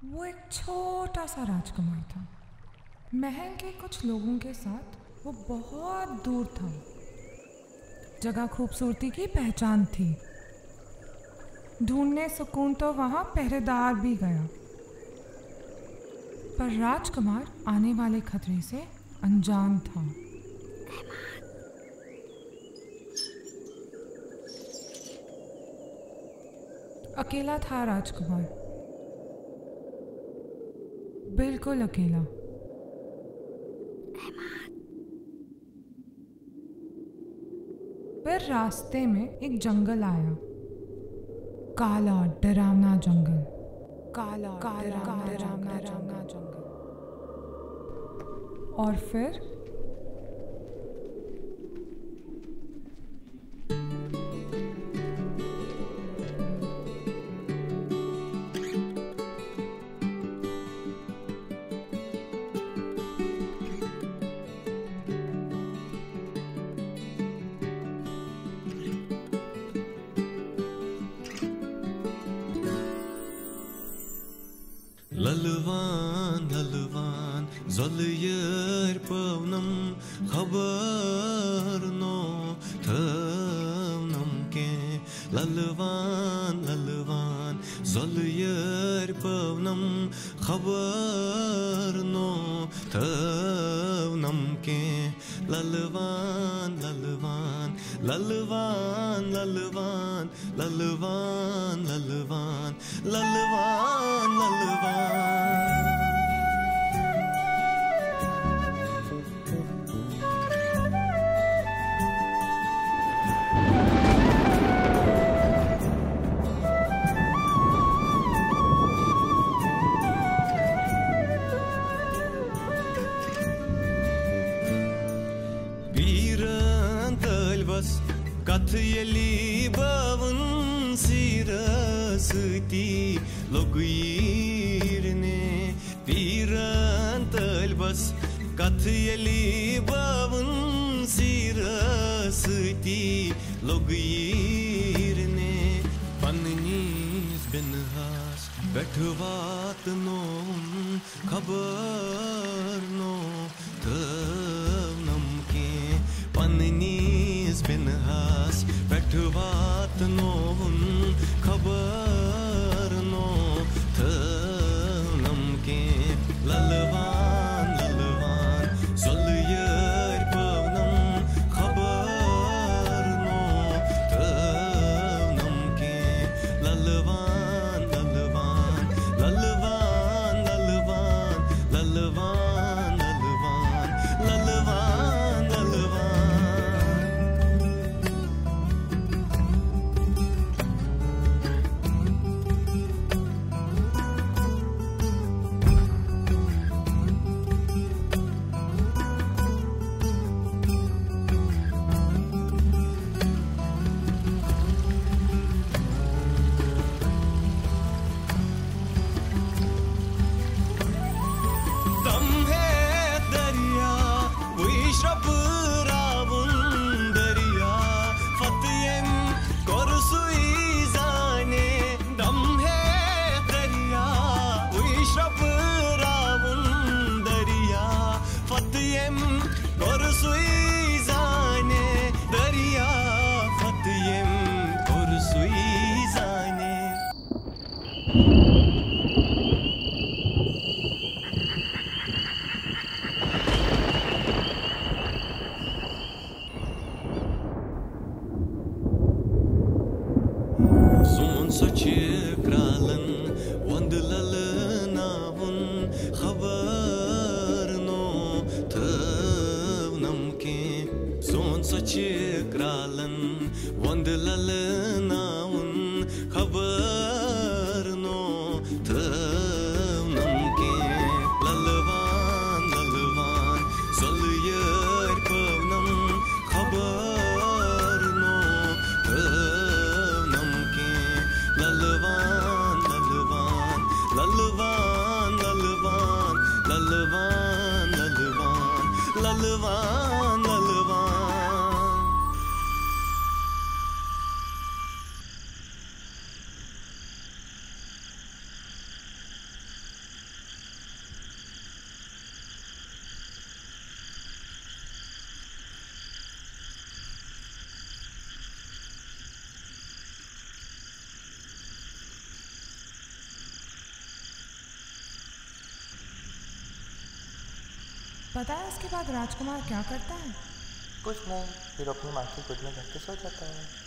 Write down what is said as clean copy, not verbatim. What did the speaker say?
वो एक छोटा सा राजकुमार था। महल के कुछ लोगों के साथ वो बहुत दूर था। जगह खूबसूरती की पहचान थी। ढूंढने सुकून तो वहाँ पहरेदार भी गया, पर राजकुमार आने वाले खतरे से अनजान था। अकेला था राजकुमार, बिल्कुल अकेला। फिर रास्ते में एक जंगल आया, काला डरावना जंगल। काला डरावना जंगल। और फिर Lalvan lalvan zalyer pavnam khabar no thavnam ke lalvan lalvan zalyer pavnam khabar no thavnam ke lalvan lalvan lalvan lalvan lalvan lalvan lalvan lalvan Katyeli bavun sirasıti logirne piran talbas Katyeli bavun sirasıti logirne Pannis benhas betvat nom khabar no tavnam ke Pannis benhas betvat non khabar no tavnam ke lalvan lalvan zalyer pavnam khabar no tavnam ke lalvan lalvan lalvan lalvan lalvan lalvan lalvan lalvan Dam hai darya vishrab ravun darya fatyen korsui zane Dam hai darya vishrab ravun darya fatyen korsui zane darya fatyen korsui zane Son saçı kralın vandlalınavun khabar no tavnam ke Son saçı kralın vandlalınavun khabar no tavnam ke lalvan lalvan zalyer pavnam khabar no tavnam ke lalvan lalvan lalvan lalvan lalvan lalvan lalvan lalvan पता है उसके बाद राजकुमार क्या करता है? कुछ नहीं, फिर अपनी माँ की गोद में जाके सो जाता है।